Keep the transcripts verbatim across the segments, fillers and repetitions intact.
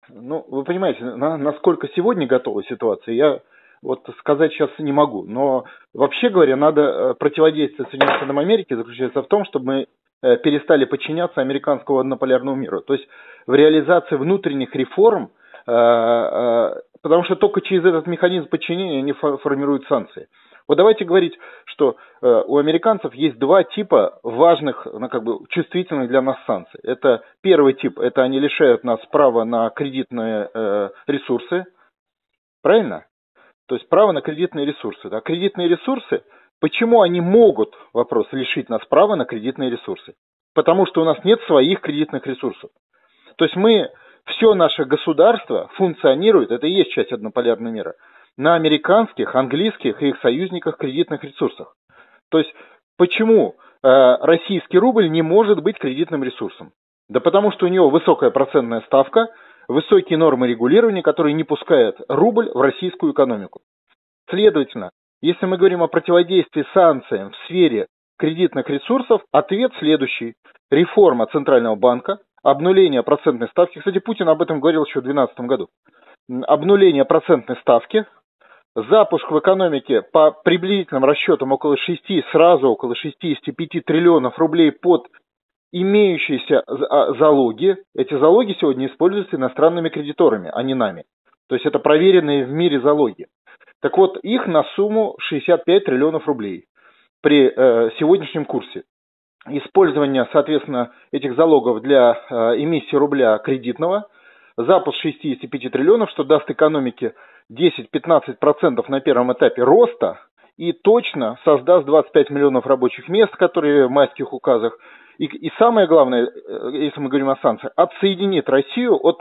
Ну, вы понимаете, на- насколько сегодня готова ситуация, я вот сказать сейчас не могу. Но вообще говоря, надо э, противодействие Соединенным Штатам Америки заключается в том, чтобы мы э, перестали подчиняться американскому однополярному миру. То есть в реализации внутренних реформ, э, э, потому что только через этот механизм подчинения они фо- формируют санкции. Вот давайте говорить, что э, у американцев есть два типа важных, ну, как бы чувствительных для нас санкций. Это первый тип, это они лишают нас права на кредитные э, ресурсы, правильно? То есть право на кредитные ресурсы. Да? Кредитные ресурсы, почему они могут, вопрос, лишить нас права на кредитные ресурсы? Потому что у нас нет своих кредитных ресурсов. То есть мы, все наше государство функционирует, это и есть часть однополярного мира, на американских, английских и их союзниках кредитных ресурсах. То есть почему э, российский рубль не может быть кредитным ресурсом? Да потому что у него высокая процентная ставка, высокие нормы регулирования, которые не пускают рубль в российскую экономику. Следовательно, если мы говорим о противодействии санкциям в сфере кредитных ресурсов, ответ следующий. Реформа Центрального банка, обнуление процентной ставки. Кстати, Путин об этом говорил еще в две тысячи двенадцатом году. Обнуление процентной ставки, запуск в экономике по приблизительным расчетам около шести, сразу около шестидесяти пяти триллионов рублей под имеющиеся залоги. Эти залоги сегодня используются иностранными кредиторами, а не нами. То есть это проверенные в мире залоги. Так вот, их на сумму шестьдесят пять триллионов рублей при э, сегодняшнем курсе. Использование, соответственно, этих залогов для э, эмиссии рубля кредитного, запуск шестидесяти пяти триллионов, что даст экономике десять-пятнадцать процентов на первом этапе роста и точно создаст двадцать пять миллионов рабочих мест, которые в майских указах. И, и самое главное, если мы говорим о санкциях, отсоединит Россию от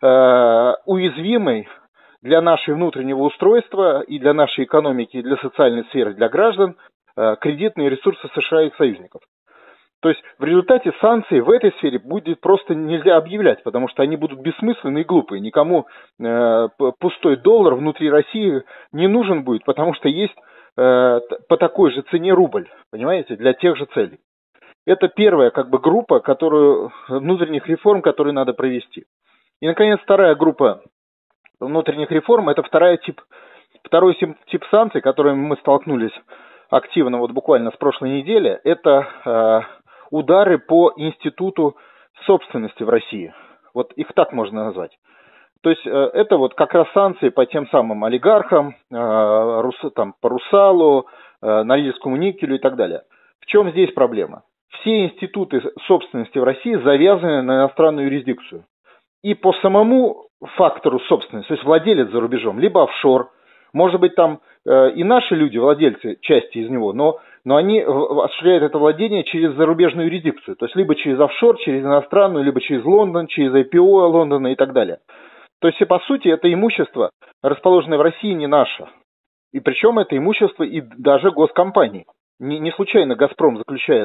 э, уязвимой для нашего внутреннего устройства и для нашей экономики, и для социальной сферы, для граждан э, кредитные ресурсы США и их союзников. То есть в результате санкций в этой сфере будет просто нельзя объявлять, потому что они будут бессмысленны и глупые. Никому э, пустой доллар внутри России не нужен будет, потому что есть э, по такой же цене рубль, понимаете, для тех же целей. Это первая как бы группа, которую, внутренних реформ, которые надо провести. И, наконец, вторая группа внутренних реформ, это вторая тип, второй тип санкций, которыми мы столкнулись активно вот буквально с прошлой недели, это э, удары по институту собственности в России. Вот их так можно назвать. То есть э, это вот как раз санкции по тем самым олигархам, э, рус, там, по Русалу, э, Норильскому никелю и так далее. В чем здесь проблема? Все институты собственности в России завязаны на иностранную юрисдикцию. И по самому фактору собственности, то есть владелец за рубежом, либо офшор, может быть там э, и наши люди, владельцы части из него, но, но они осуществляют это владение через зарубежную юрисдикцию, то есть либо через офшор, через иностранную, либо через Лондон, через ай пи о Лондона и так далее. То есть, и по сути, это имущество, расположенное в России, не наше. И причем это имущество и даже госкомпаний. Не, не случайно «Газпром» заключает,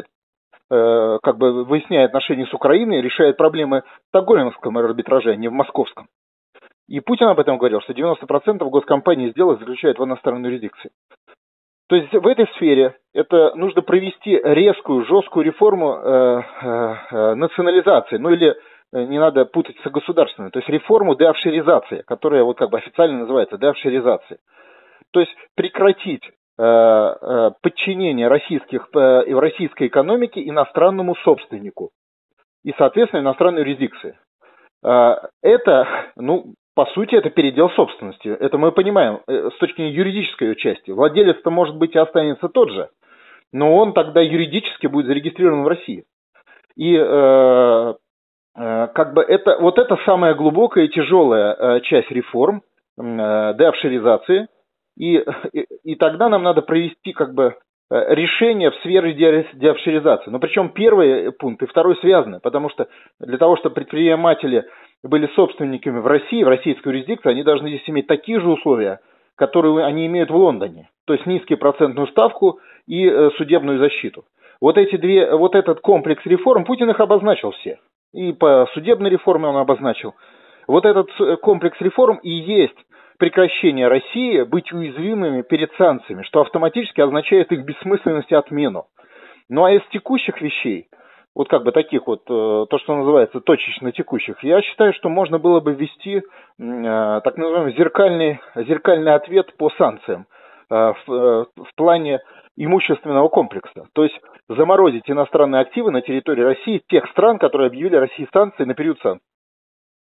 э, как бы выясняет отношения с Украиной, решает проблемы в стокгольмском арбитраже, а не в московском. И Путин об этом говорил, что девяносто процентов госкомпаний сделок заключают в иностранной юрисдикции. То есть в этой сфере это нужно провести резкую, жесткую реформу э, э, национализации, ну или не надо путать с государственной, то есть реформу деофшоризации, которая вот как бы официально называется деофшоризацией. То есть прекратить э, э, подчинение российских, э, российской экономики иностранному собственнику и, соответственно, иностранной юрисдикции. Э, это, ну, по сути, это передел собственности. Это мы понимаем э, с точки зрения юридической части. Владелец-то, может быть, и останется тот же, но он тогда юридически будет зарегистрирован в России. И э, как бы это, вот это самая глубокая и тяжелая э, часть реформ, э, деофшоризации, и, и, и тогда нам надо провести как бы решение в сфере деофшоризации. Но причем первый пункт и второй связаны, потому что для того, чтобы предприниматели были собственниками в России, в российской юрисдикции, они должны здесь иметь такие же условия, которые они имеют в Лондоне, то есть низкую процентную ставку и э, судебную защиту. Вот эти две, вот этот комплекс реформ, Путин их обозначил все. И по судебной реформе он обозначил. Вот этот комплекс реформ и есть прекращение России быть уязвимыми перед санкциями, что автоматически означает их бессмысленность и отмену. Ну а из текущих вещей, вот как бы таких вот, то, что называется, точечно текущих, я считаю, что можно было бы ввести так называемый зеркальный, зеркальный ответ по санкциям в, в плане имущественного комплекса. То есть заморозить иностранные активы на территории России тех стран, которые объявили России санкции на период санкций.